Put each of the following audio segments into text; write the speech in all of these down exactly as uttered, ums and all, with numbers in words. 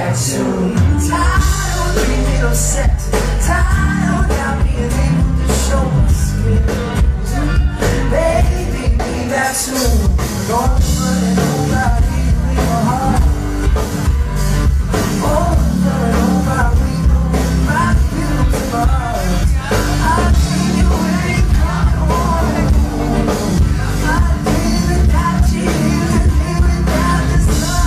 back soon. Tired of dreaming of sex, tired of not being able to show my skills. Baby, be back soon. Over and over, I need to leave my heart. Over and over, I need to leave my feelings in my heart. I need you when you come home. I live without you, live without this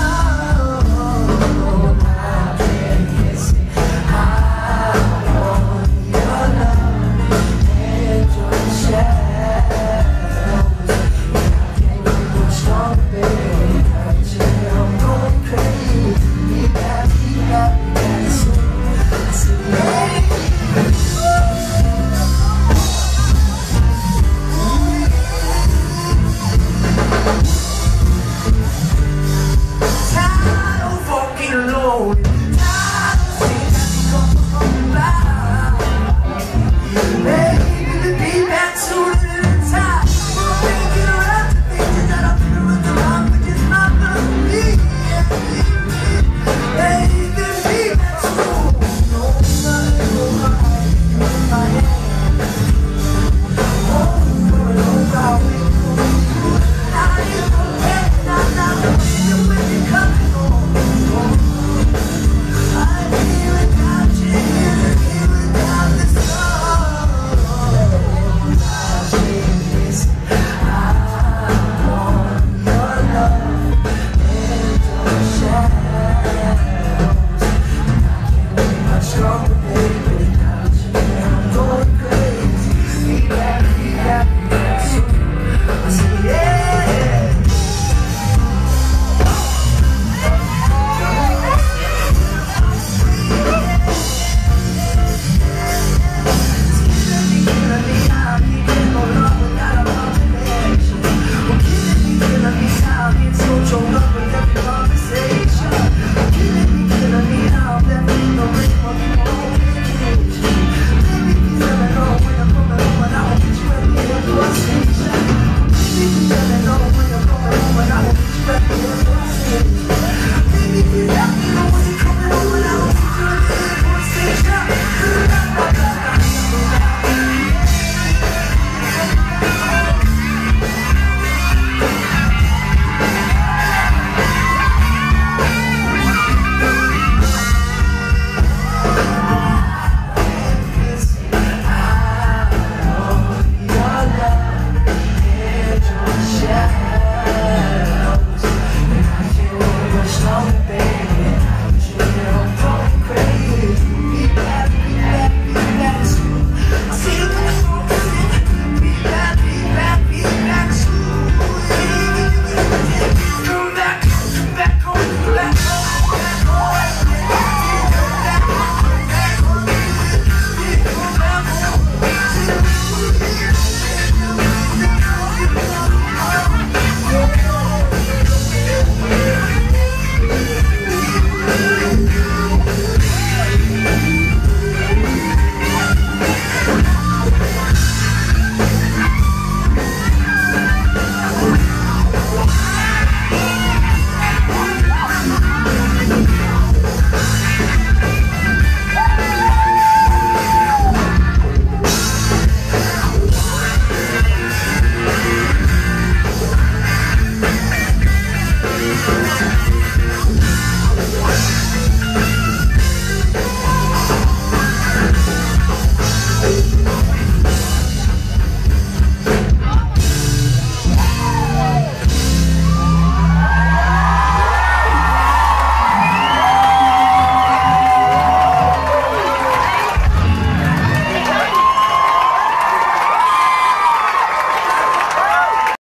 love. I can't miss it. I want your love and your shadows. I can't get much stronger, baby. I'm going crazy. Be back, be back, be back soon. I said, hey. Tired of walking alone.